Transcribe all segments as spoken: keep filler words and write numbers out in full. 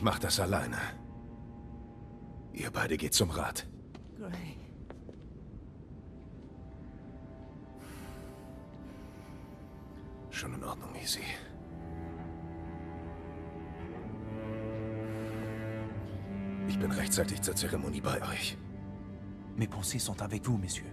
Ich mach das alleine. Ihr beide geht zum Rat. Gray. Schon in Ordnung, Easy. Ich bin rechtzeitig zur Zeremonie bei euch. Mes pensées sont avec vous, messieurs.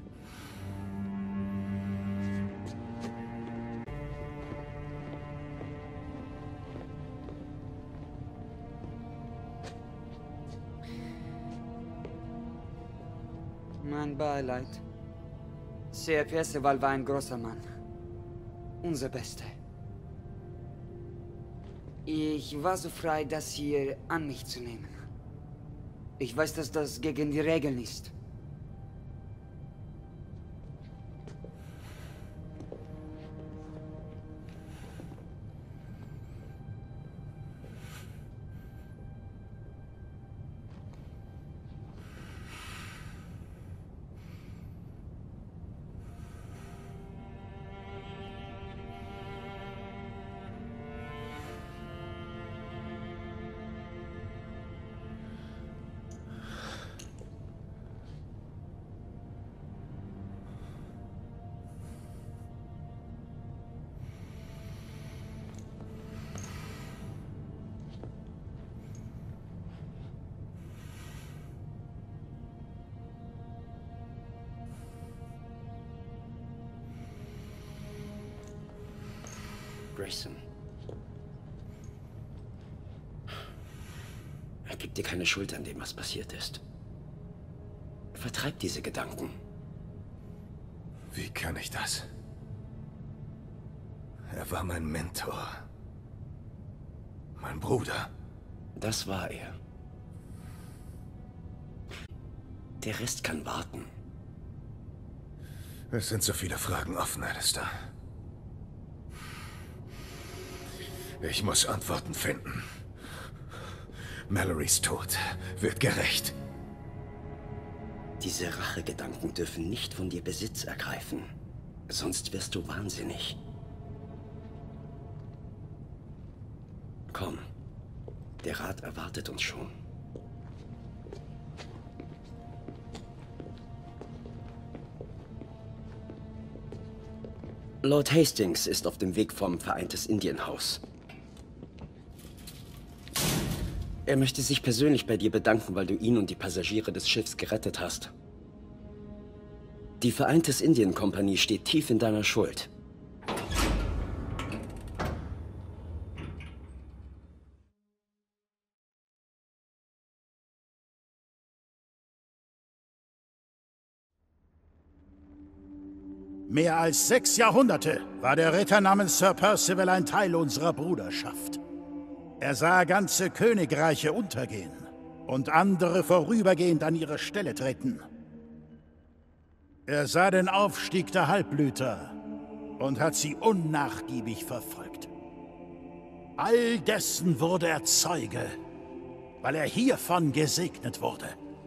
Mein Beileid. Sir Perceval war ein großer Mann. Unser Bester. Ich war so frei, das hier an mich zu nehmen. Ich weiß, dass das gegen die Regeln ist. Grayson. Er gibt dir keine Schuld an dem, was passiert ist. Vertreib diese Gedanken. Wie kann ich das? Er war mein Mentor. Mein Bruder. Das war er. Der Rest kann warten. Es sind so viele Fragen offen, Alistair. Ich muss Antworten finden. Mallorys Tod wird gerecht. Diese Rachegedanken dürfen nicht von dir Besitz ergreifen. Sonst wirst du wahnsinnig. Komm. Der Rat erwartet uns schon. Lord Hastings ist auf dem Weg vom Vereintes Indienhaus. Er möchte sich persönlich bei dir bedanken, weil du ihn und die Passagiere des Schiffs gerettet hast. Die Vereintes Indien-Kompanie steht tief in deiner Schuld. Mehr als sechs Jahrhunderte war der Ritter namens Sir Percival ein Teil unserer Bruderschaft. Er sah ganze Königreiche untergehen und andere vorübergehend an ihre Stelle treten. Er sah den Aufstieg der Halbblüter und hat sie unnachgiebig verfolgt. All dessen wurde er Zeuge, weil er hiervon gesegnet wurde.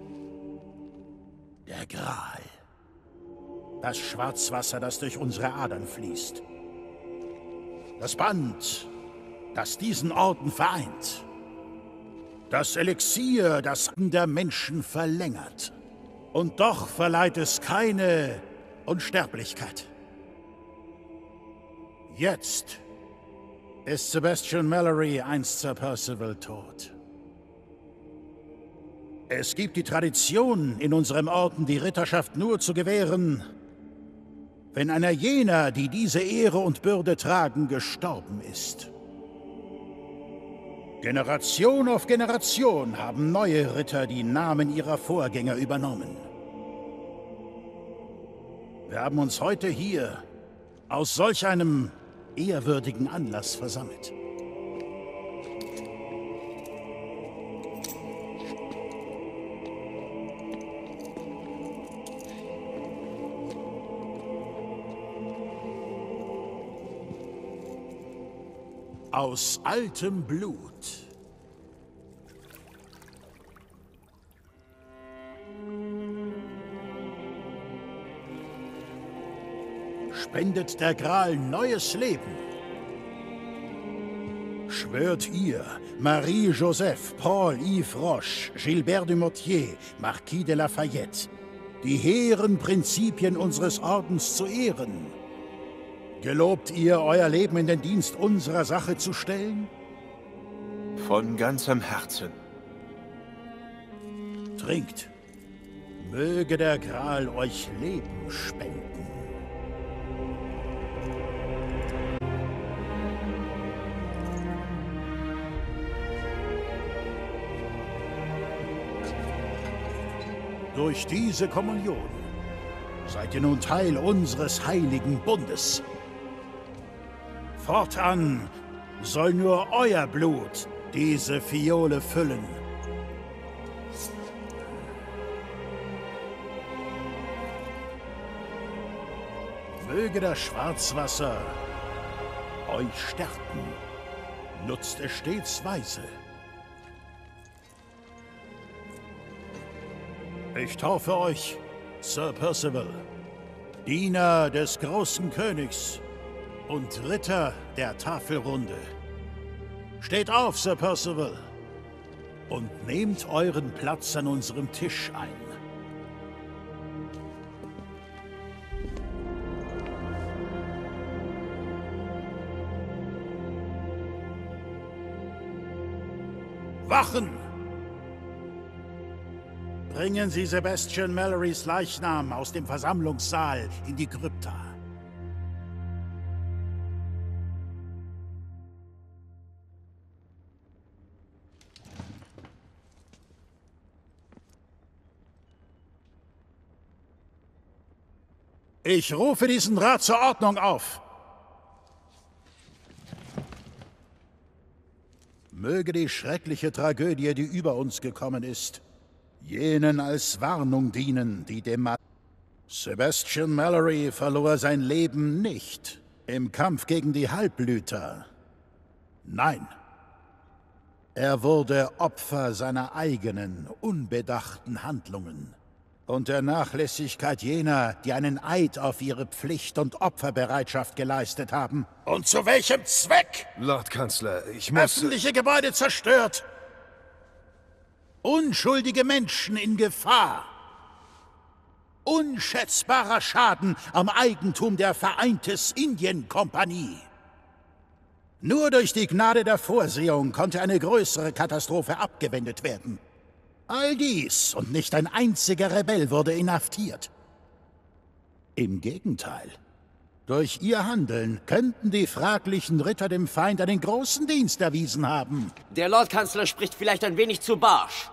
Der Gral. Das Schwarzwasser, das durch unsere Adern fließt. Das Band, das diesen Orden vereint. Das Elixier, das der Menschen verlängert. Und doch verleiht es keine Unsterblichkeit. Jetzt ist Sebastian Mallory, einst Sir Percival, tot. Es gibt die Tradition, in unserem Orden die Ritterschaft nur zu gewähren, wenn einer jener, die diese Ehre und Bürde tragen, gestorben ist. Generation auf Generation haben neue Ritter die Namen ihrer Vorgänger übernommen. Wir haben uns heute hier aus solch einem ehrwürdigen Anlass versammelt. Aus altem Blut. Spendet der Gral neues Leben. Schwört ihr, Marie-Joseph, Paul-Yves Roche, Gilbert du Motier, Marquis de Lafayette, die hehren Prinzipien unseres Ordens zu ehren? Gelobt ihr, euer Leben in den Dienst unserer Sache zu stellen? Von ganzem Herzen. Trinkt. Möge der Gral euch Leben spenden. Durch diese Kommunion seid ihr nun Teil unseres heiligen Bundes. Fortan soll nur euer Blut diese Fiole füllen. Möge das Schwarzwasser euch stärken. Nutzt es stets weise. Ich taufe euch, Sir Percival, Diener des großen Königs und Ritter der Tafelrunde. Steht auf, Sir Percival, und nehmt euren Platz an unserem Tisch ein. Wachen! Bringen Sie Sebastian Mallorys Leichnam aus dem Versammlungssaal in die Krypta. Ich rufe diesen Rat zur Ordnung auf. Möge die schreckliche Tragödie, die über uns gekommen ist, jenen als Warnung dienen, die dem Ma Sebastian Mallory verlor sein Leben nicht im Kampf gegen die Halbblüter. Nein, er wurde Opfer seiner eigenen, unbedachten Handlungen und der Nachlässigkeit jener, die einen Eid auf ihre Pflicht und Opferbereitschaft geleistet haben. Und zu welchem Zweck? Lord Kanzler, ich muss... Öffentliche Gebäude zerstört. Unschuldige Menschen in Gefahr. Unschätzbarer Schaden am Eigentum der Vereintes-Indien-Kompanie. Nur durch die Gnade der Vorsehung konnte eine größere Katastrophe abgewendet werden. All dies und nicht ein einziger Rebell wurde inhaftiert. Im Gegenteil. Durch ihr Handeln könnten die fraglichen Ritter dem Feind einen großen Dienst erwiesen haben. Der Lordkanzler spricht vielleicht ein wenig zu barsch.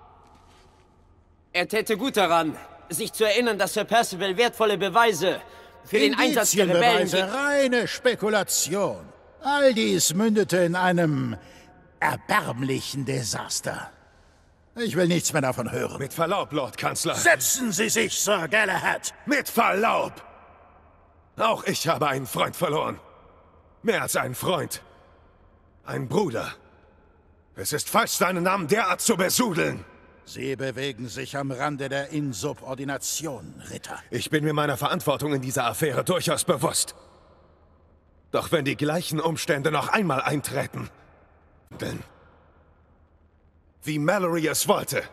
Er täte gut daran, sich zu erinnern, dass Sir Percival wertvolle Beweise für den Einsatz der Rebellen... Indizienbeweise, reine Spekulation. All dies mündete in einem erbärmlichen Desaster. Ich will nichts mehr davon hören. Mit Verlaub, Lord Kanzler. Setzen Sie sich, Sir Galahad. Mit Verlaub! Auch ich habe einen Freund verloren. Mehr als einen Freund. Ein Bruder. Es ist falsch, seinen Namen derart zu besudeln. Sie bewegen sich am Rande der Insubordination, Ritter. Ich bin mir meiner Verantwortung in dieser Affäre durchaus bewusst. Doch wenn die gleichen Umstände noch einmal eintreten, denn wie Mallory es wollte.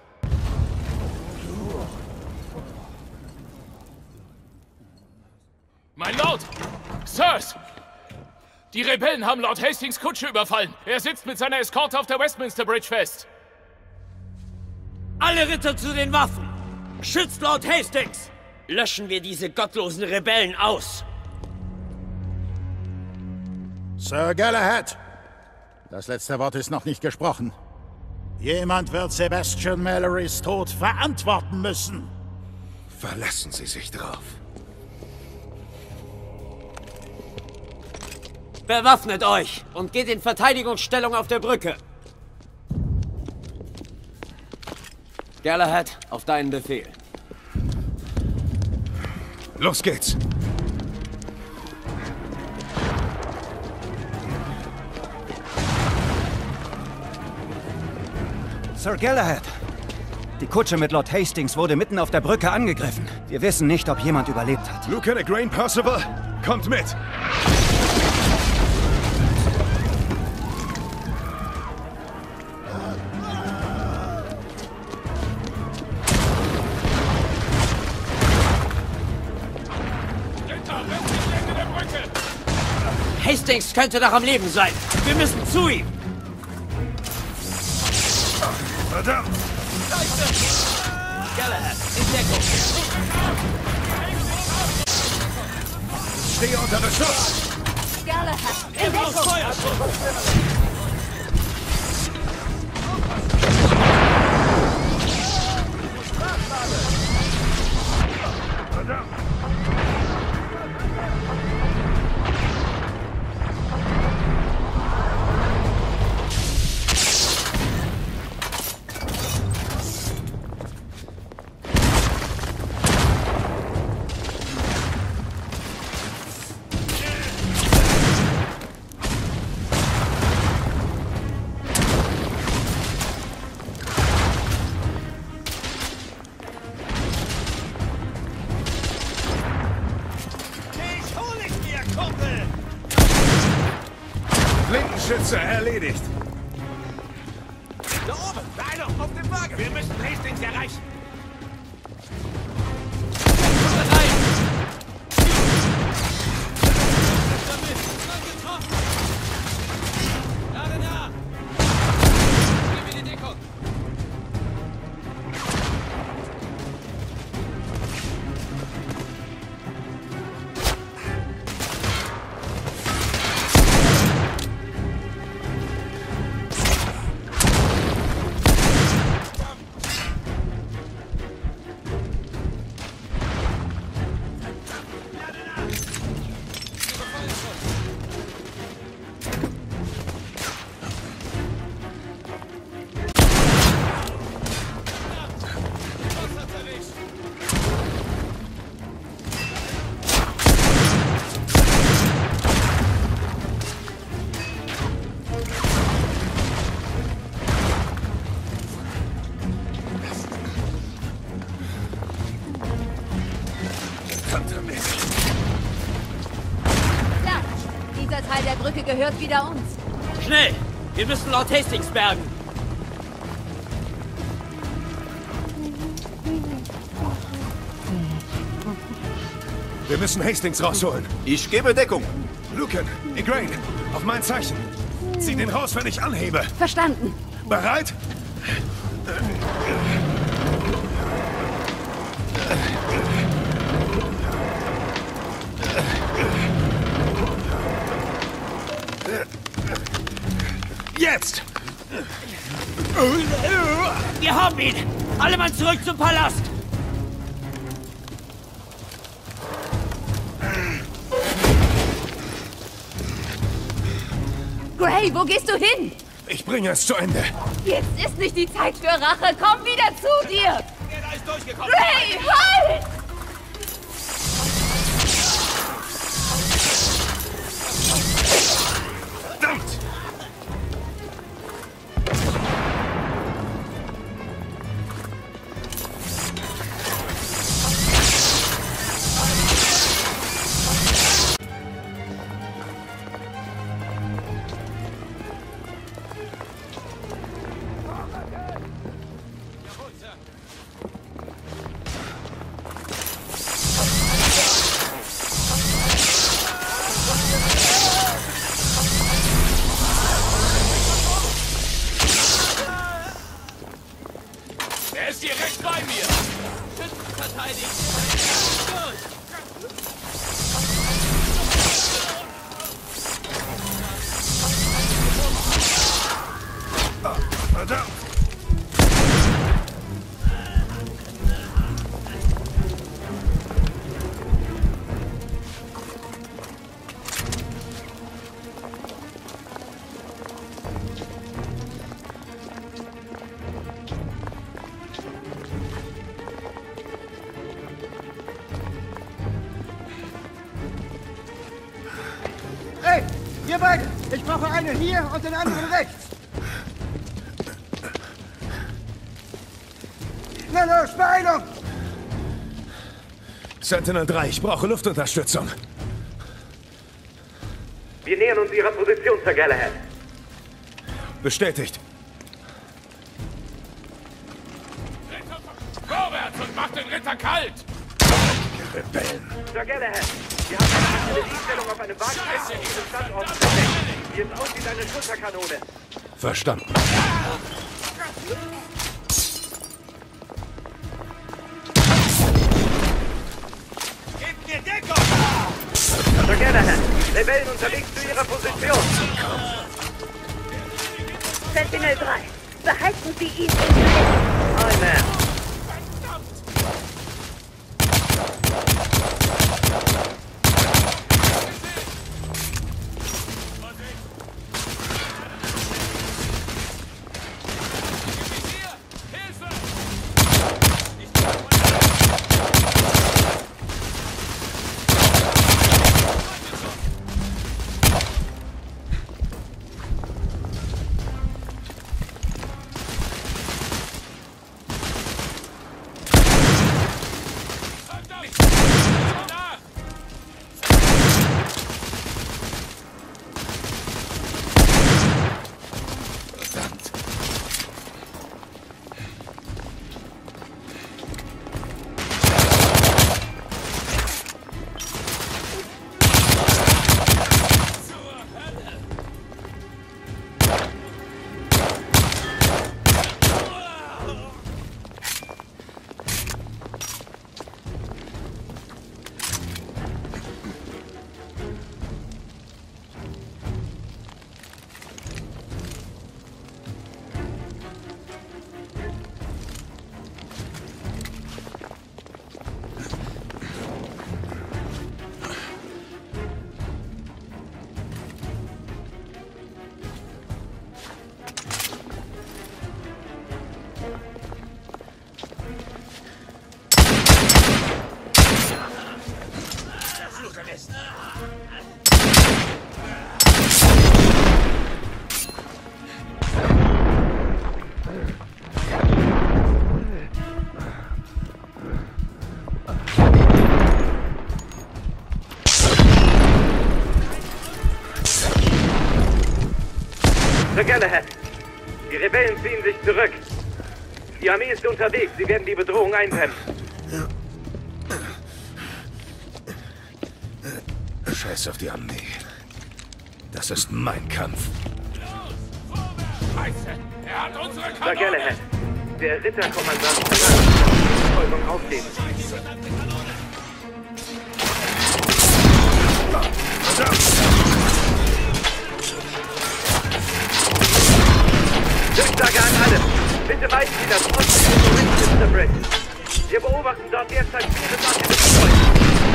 Mein Lord! Sirs! Die Rebellen haben Lord Hastings Kutsche überfallen. Er sitzt mit seiner Eskorte auf der Westminster Bridge fest. Alle Ritter zu den Waffen! Schützt Lord Hastings! Löschen wir diese gottlosen Rebellen aus! Sir Galahad, das letzte Wort ist noch nicht gesprochen. Jemand wird Sebastian Mallorys Tod verantworten müssen. Verlassen Sie sich drauf. Bewaffnet euch und geht in Verteidigungsstellung auf der Brücke. Galahad, auf deinen Befehl. Los geht's! Sir Galahad! Die Kutsche mit Lord Hastings wurde mitten auf der Brücke angegriffen. Wir wissen nicht, ob jemand überlebt hat. Lieutenant Grain Percival, kommt mit! Hastings könnte noch am Leben sein. Wir müssen zu ihm. Verdammt! Galahad, in Deckung. Ich stehe unter Beschuss! Galahad, in Deckung! Verdammt! Blindenschütze erledigt. Da oben! Da einer! Auf dem Wagen! Wir müssen Hastings erreichen! Teil der Brücke gehört wieder uns. Schnell! Wir müssen Lord Hastings bergen. Wir müssen Hastings rausholen. Ich gebe Deckung. Lucan, Igraine, auf mein Zeichen. Zieh den raus, wenn ich anhebe. Verstanden. Bereit? Jetzt! Wir haben ihn! Alle Mann zurück zum Palast! Gray, wo gehst du hin? Ich bringe es zu Ende. Jetzt ist nicht die Zeit für Rache. Komm wieder zu dir! Der ist durchgekommen! Gray, halt! Verdammt! Er ist direkt bei mir! Schützen verteidigt! Verdammt! Hey, ihr beide! Ich brauche einen hier und den anderen rechts! Na los, Beeilung! Sentinel drei, ich brauche Luftunterstützung. Wir nähern uns Ihrer Position, Sir Galahad. Bestätigt. Vorwärts und macht den Ritter kalt! Rebellen. Sir Galahad, wir haben eine Zielstellung auf eine Wahl Schlagkräfte diesen Standort zu verdecken. Wie es aussieht, eine Schulterkanone. Verstanden. Gebt mir Deckung! Sir Galahad, Rebellen unterwegs zu ihrer Position. Sentinel drei, behalten Sie ihn in Sicht. Aye, man. Sir Galahad, die Rebellen ziehen sich zurück. Die Armee ist unterwegs, sie werden die Bedrohung eindämmen. Scheiß auf die Armee. Das ist mein Kampf. Scheiße! Er hat unsere Sir Kanone! Galahad, der Ritterkommandant verlangt, dass Sie die Verfolgung aufgeben. Durchsage an alle. Bitte weisen Sie das Osten in Westminster Bridge. Wir beobachten dort derzeit viele Waffen.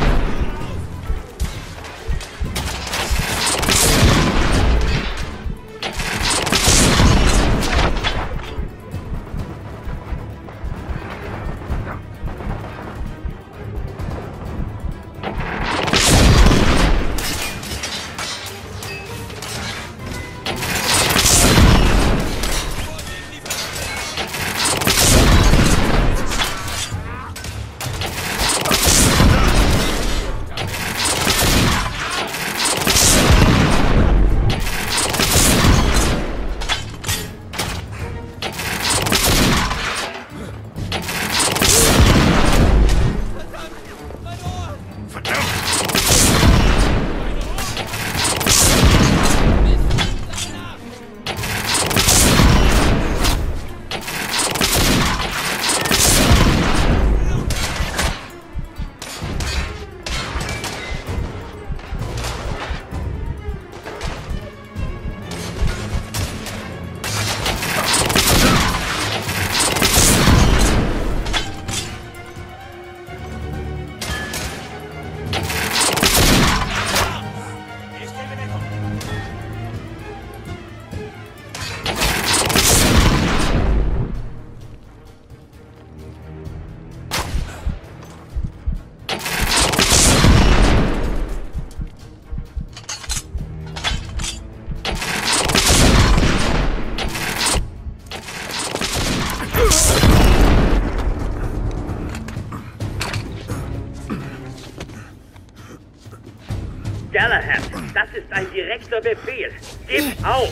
Galahad, das ist ein direkter Befehl. Gib auf!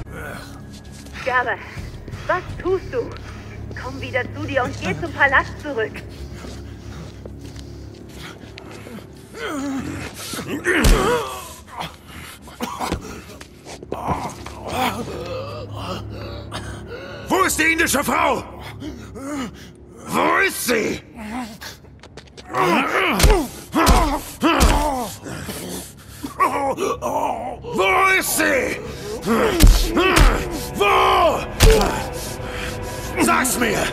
Galahad, was tust du? Komm wieder zu dir und geh zum Palast zurück. Oh. die indische Frau? Wo ist sie? Wo ist sie? Wo? Sag's mir!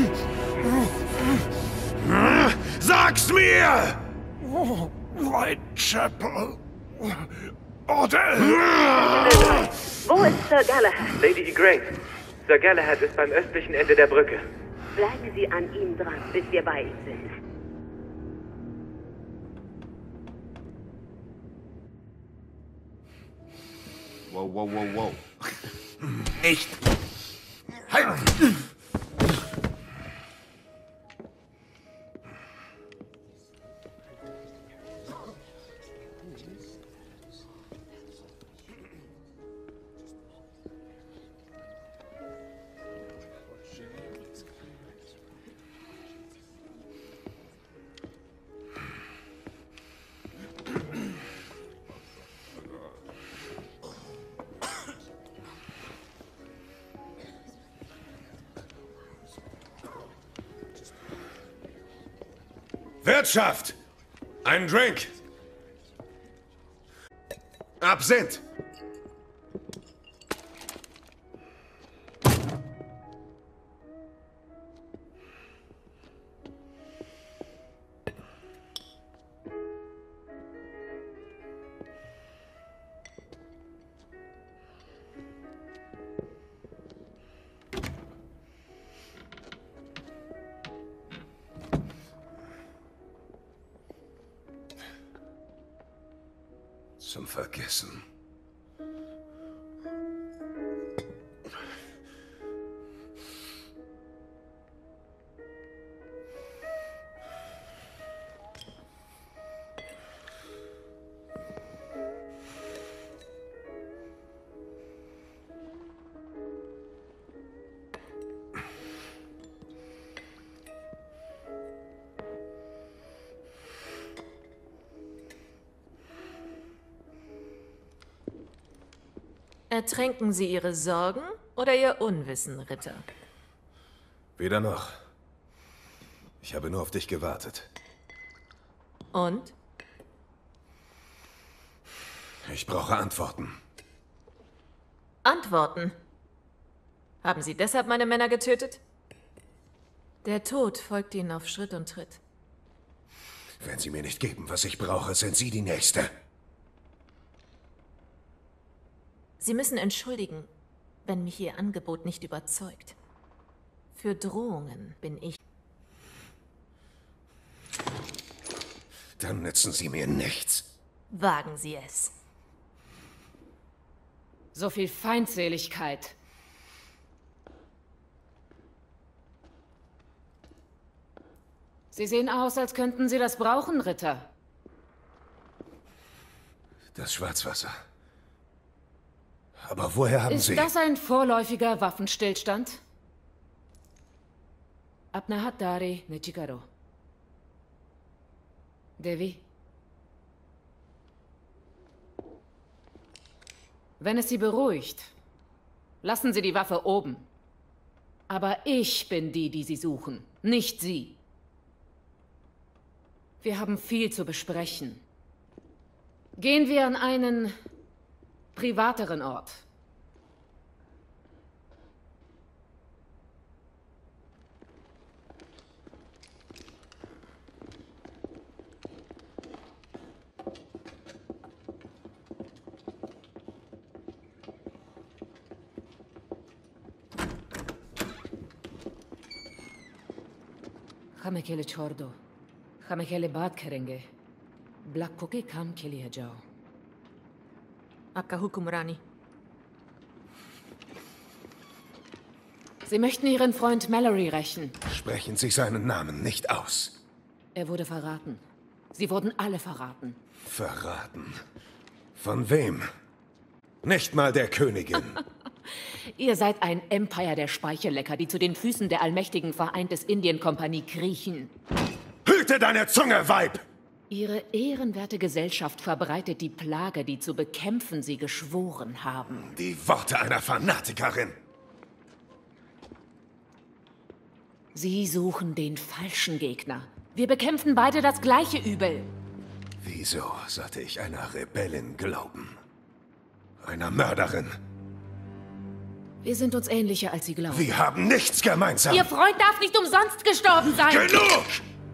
Sag's mir! Whitechapel. Order! Wo ist Sir Galahad? Lady Igraine, Sir Galahad ist beim östlichen Ende der Brücke. Bleiben Sie an ihm dran, bis wir bei ihm sind. Wow, wow, wow, wow. Nicht! Halt! Wirtschaft! Ein Drink! Absinth! Zum Vergessen. Ertränken Sie Ihre Sorgen oder Ihr Unwissen, Ritter? Weder noch. Ich habe nur auf dich gewartet. Und? Ich brauche Antworten. Antworten? Haben Sie deshalb meine Männer getötet? Der Tod folgt Ihnen auf Schritt und Tritt. Wenn Sie mir nicht geben, was ich brauche, sind Sie die Nächste. Sie müssen entschuldigen, wenn mich Ihr Angebot nicht überzeugt. Für Drohungen bin ich. Dann nützen Sie mir nichts. Wagen Sie es. So viel Feindseligkeit. Sie sehen aus, als könnten Sie das brauchen, Ritter. Das Schwarzwasser. Aber woher haben Ist Sie... Ist das ein vorläufiger Waffenstillstand? Apnahatari Nechikaro. Devi? Wenn es Sie beruhigt, lassen Sie die Waffe oben. Aber ich bin die, die Sie suchen, nicht Sie. Wir haben viel zu besprechen. Gehen wir an einen privateren Ort. हमें अकेले छोड़ दो हम अकेले बात करेंगे ब्लैक को के काम के लिए जाओ आपका हुक्म रानी. Sie möchten Ihren Freund Mallory rächen. Sprechen Sie seinen Namen nicht aus. Er wurde verraten. Sie wurden alle verraten. Verraten? Von wem? Nicht mal der Königin. Ihr seid ein Empire der Speichellecker, die zu den Füßen der allmächtigen Vereintes Indien-Kompanie kriechen. Hüte deine Zunge, Weib! Ihre ehrenwerte Gesellschaft verbreitet die Plage, die zu bekämpfen sie geschworen haben. Die Worte einer Fanatikerin. Sie suchen den falschen Gegner. Wir bekämpfen beide das gleiche Übel. Wieso sollte ich einer Rebellin glauben? Einer Mörderin? Wir sind uns ähnlicher, als Sie glauben. Wir haben nichts gemeinsam. Ihr Freund darf nicht umsonst gestorben sein. Genug!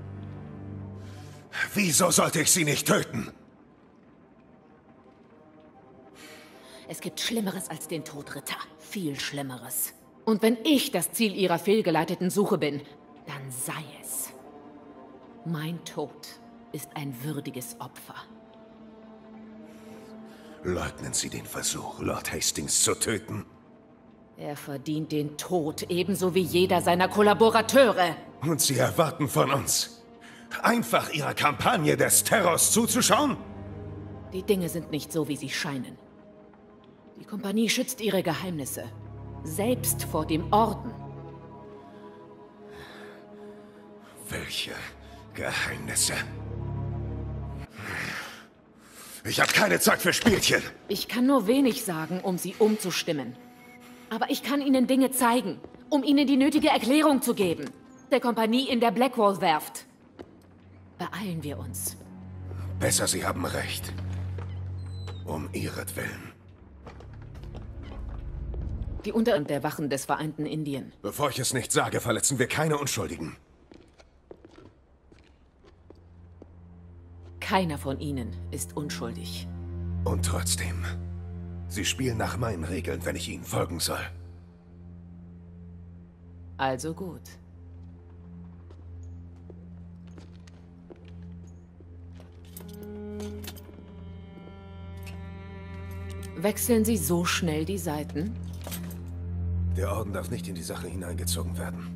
Wieso sollte ich sie nicht töten? Es gibt Schlimmeres als den Tod, Ritter. Viel Schlimmeres. Und wenn ich das Ziel Ihrer fehlgeleiteten Suche bin, dann sei es. Mein Tod ist ein würdiges Opfer. Leugnen Sie den Versuch, Lord Hastings zu töten? Er verdient den Tod, ebenso wie jeder seiner Kollaborateure. Und Sie erwarten von uns, einfach Ihrer Kampagne des Terrors zuzuschauen? Die Dinge sind nicht so, wie sie scheinen. Die Kompanie schützt ihre Geheimnisse. Selbst vor dem Orden. Welche Geheimnisse? Ich habe keine Zeit für Spielchen. Ich kann nur wenig sagen, um sie umzustimmen. Aber ich kann Ihnen Dinge zeigen, um Ihnen die nötige Erklärung zu geben. Der Kompanie in der Blackwall-Werft. Beeilen wir uns. Besser, Sie haben recht. Um ihretwillen. Die Unter- der Wachen des vereinten Indien. Bevor ich es nicht sage, verletzen wir keine Unschuldigen. Keiner von ihnen ist unschuldig. Und trotzdem, Sie spielen nach meinen Regeln, wenn ich Ihnen folgen soll. Also gut. Wechseln Sie so schnell die Seiten? Der Orden darf nicht in die Sache hineingezogen werden.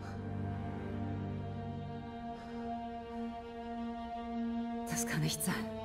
Das kann nicht sein.